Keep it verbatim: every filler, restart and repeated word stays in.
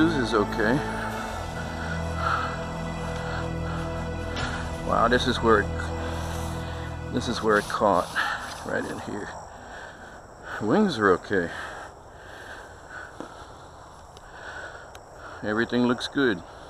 fuse is okay. Wow, this is where it, this is where it caught, right in here. Wings are okay. Everything looks good.